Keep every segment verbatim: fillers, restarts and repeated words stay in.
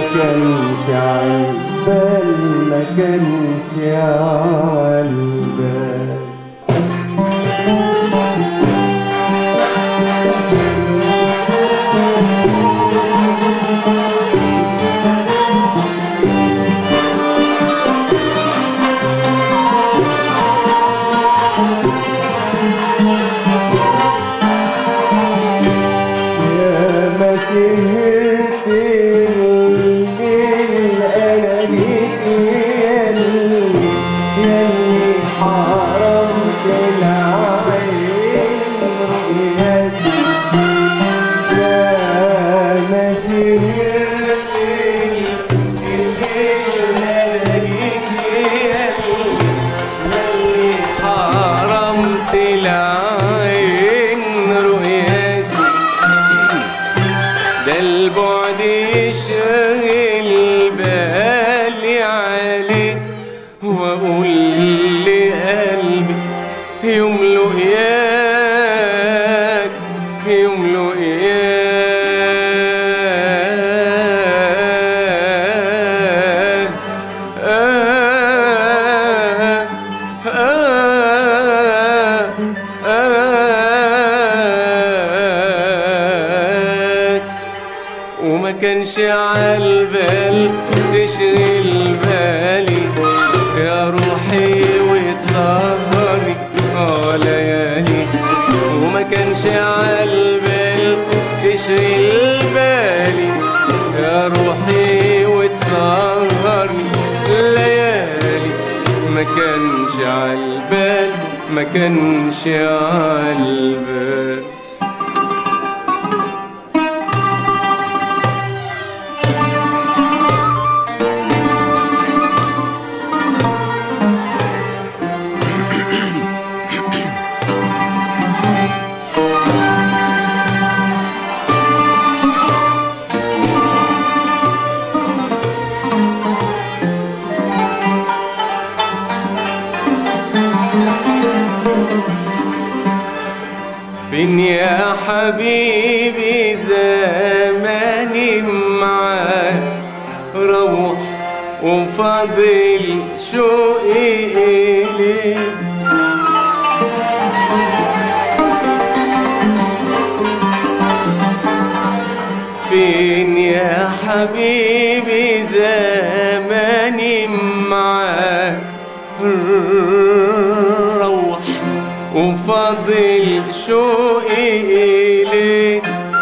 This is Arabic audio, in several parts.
كانش عالبال ما كانش عالبال. سهرت الليل أنا جيت ياللي ياللي حرمت العين رؤيتي. يا ما سهرت الليل أنا جيت ياللي ياللي حرمت العين رؤيتي. ده البعد يشغل بالي عليك واقول لقلبي يملؤ اياك يملؤ اياك. آه آه آه وما كانش عالبال تشغل بالي يا روحي وتسهرني اه ليالي. وما كانش عالبال تشغل بالي يا روحي وتسهرني ليالي. ما كانش عالبال ما كانش عالبال. فين يا حبيبي زماني معاك روح وفاضل شوقي إليك. فين يا حبيبي زماني معاك روح وفاضل شوقي إليك.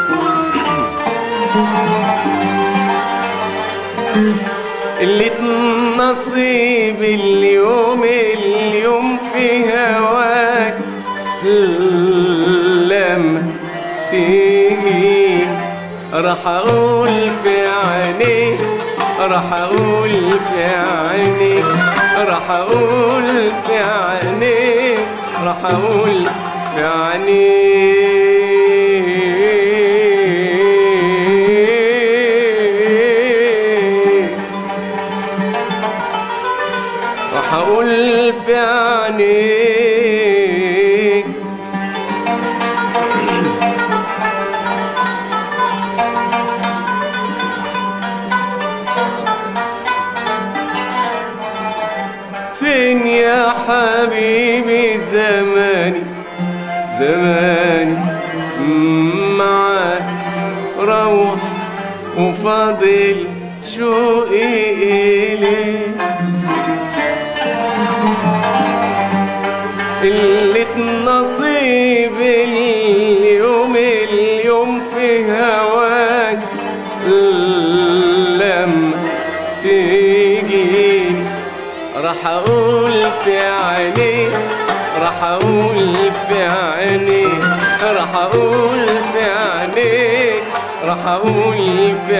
اللي نصيب اليوم اليوم في هواك لما تيجي راح اقول في عينيك راح اقول في عينيك راح اقول في عينيك راح اقول في عينيك راح اقول في عينيك. فين يا حبيبي زماني زماني معاك روح وفاضل شوقي إليك. اللي نصيب اليوم اليوم في هواك لما تيجي راح اقول في عينيك راح اقول في عينيك راح اقول في عينيك راح اقول في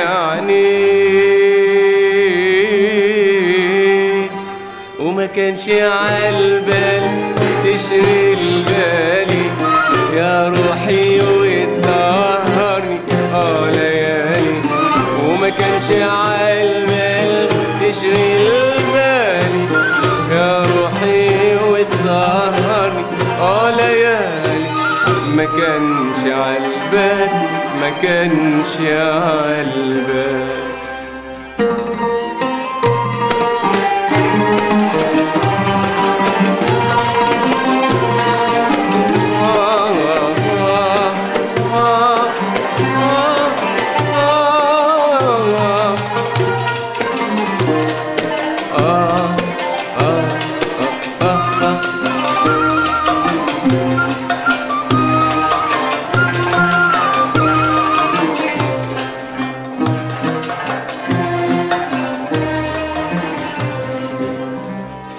عينيك. وما كانش عالبال تشغل بالي يا روحي وتسهرني اه ليالي. وما كانش عالبال تشغل بالي يا روحي وتسهرني اه ليالي. ما كانش عالبال ما كانش عالبال.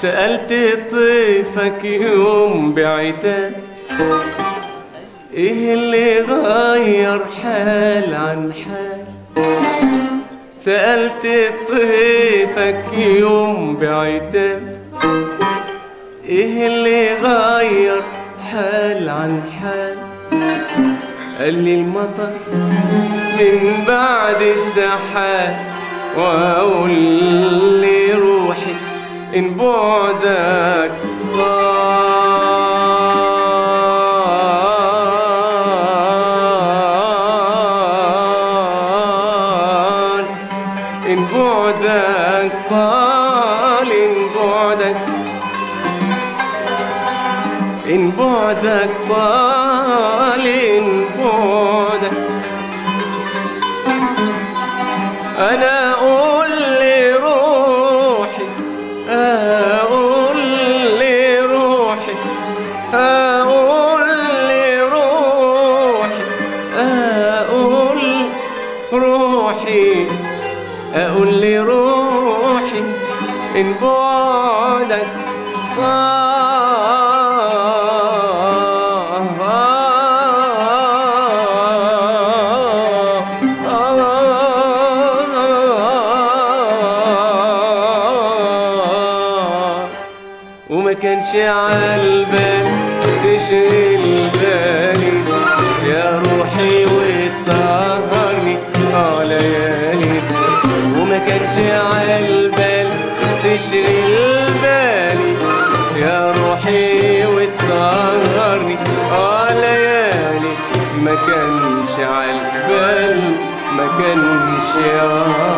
سألت طيفك يوم بعتاب ايه اللي غير حال عن حال. سألت طيفك يوم بعتاب ايه اللي غير حال عن حال. قال لي المطر من بعد السحاب، واقول لي روحي ان بعدك طال، ان بعدك طال، ان بعدك ان بعدك طال، ان بعدك. انا اقول لروحي، اقول لروحي، اقول لروحي، اقول روحي، اقول لروحي ان بعدك طال. وما كانش عالبال تشغل بالي يا روحي وتسهرني اه ليالي. وما كانش عالبال تشغل بالي يا روحي وتسهرني اه ليالي. ما كانش عالبال، ما كانش